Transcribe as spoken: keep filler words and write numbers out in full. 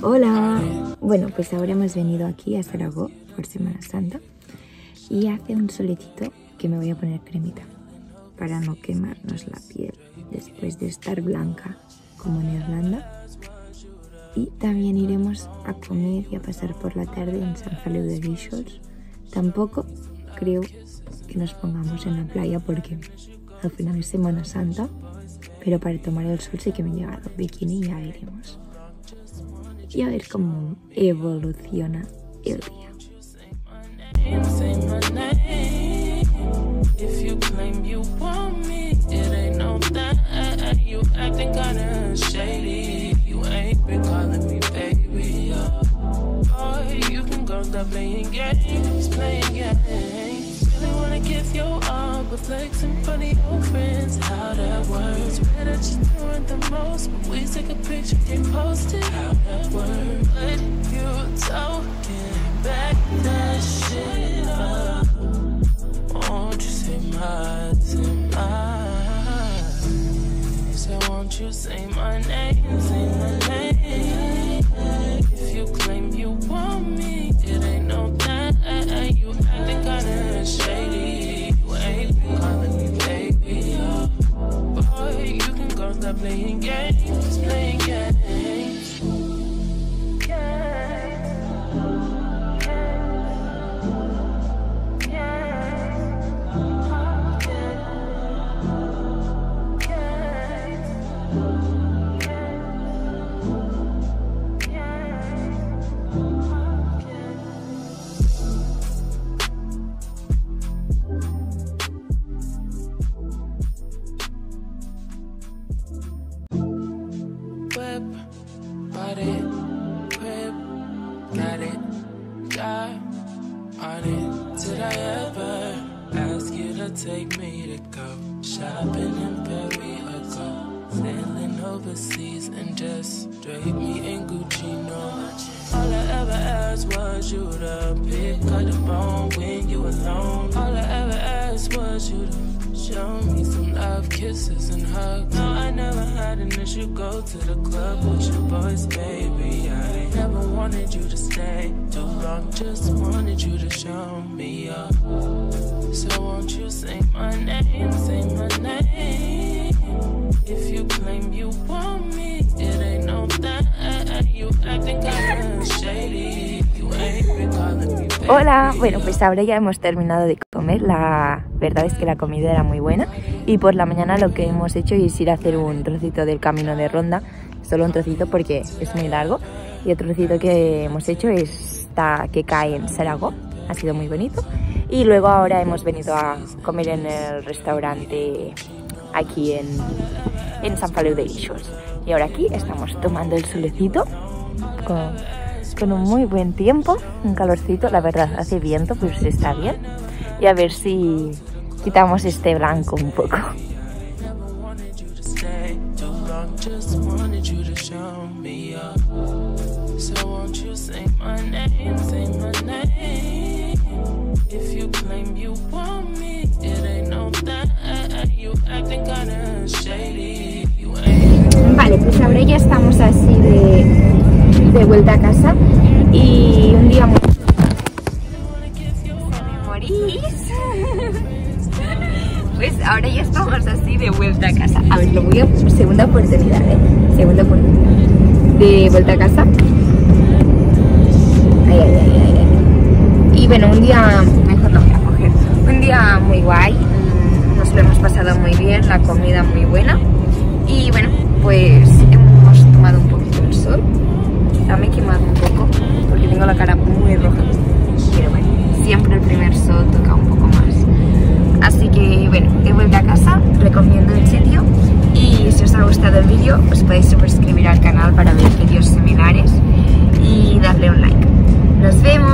Hola. Bueno, pues ahora hemos venido aquí a Zaragoza por Semana Santa y hace un solecito que me voy a poner cremita para no quemarnos la piel después de estar blanca como en Irlanda. Y también iremos a comer y a pasar por la tarde en Sant Feliu de Guíxols. Tampoco creo que nos pongamos en la playa porque al final es Semana Santa, pero para tomar el sol sí que me he llevado bikini y ya veremos. Y a ver cómo evoluciona el día. Give you all but flex in front of your friends. How that works? Swear that you're doing the most, but we take a picture and post it. How that works? But you talking back that shit up. Won't you say my, say my? So won't you say my name, say my name? If you claim you want me, it ain't no that. You acting kinda shady. You ain't calling me baby. Boy, you can go stop playing games, playing games. Take me to go shopping in Paris or go sailing overseas and just drape me in Gucci, no. All I ever asked was you to pick up the phone when you alone. All I ever asked was you to show me some love, kisses and hugs. No, I never had an issue, go to the club with your boys, baby. I never wanted you to stay too long, just wanted you to show me up. So won't you say my name, say my name? If you claim you want me, it ain't no that. You acting kinda shady. You ain't been calling me baby. Hola, bueno, pues ahora ya hemos terminado de comer. La verdad es que la comida era muy buena y por la mañana lo que hemos hecho es ir a hacer un trocito del camino de Ronda, solo un trocito porque es muy largo, y el trocito que hemos hecho es esta que cae en Zaragoza. Ha sido muy bonito. Y luego ahora hemos venido a comer en el restaurante aquí en, en Sant Feliu de Guíxols. Y ahora aquí estamos tomando el solecito con, con un muy buen tiempo, un calorcito, la verdad hace viento, pero se está bien. Y a ver si quitamos este blanco un poco. If you claim you want me, it ain't no that. You acting kinda shady. You ain't. Vale, pues ahora ya estamos así de, de vuelta a casa y un día muy... ¿Me morís? Pues ahora ya estamos así de vuelta a casa. A ver, lo voy a... Segunda oportunidad, ¿eh? Segunda oportunidad. De vuelta a casa. Ay, ay, ay, ay, ay. Y bueno, un día... Mejor lo voy a coger. Un día muy guay. Nos lo hemos pasado muy bien. La comida muy buena. Y bueno, pues hemos tomado un poquito el sol. Ya me he quemado un poco porque tengo la cara muy roja. Pero bueno, siempre el primer sol toca un poco más. Así que bueno, he vuelto a casa, recomiendo el sitio. Y si os ha gustado el vídeo, os podéis suscribir al canal para ver vídeos similares y darle un like. ¡Nos vemos!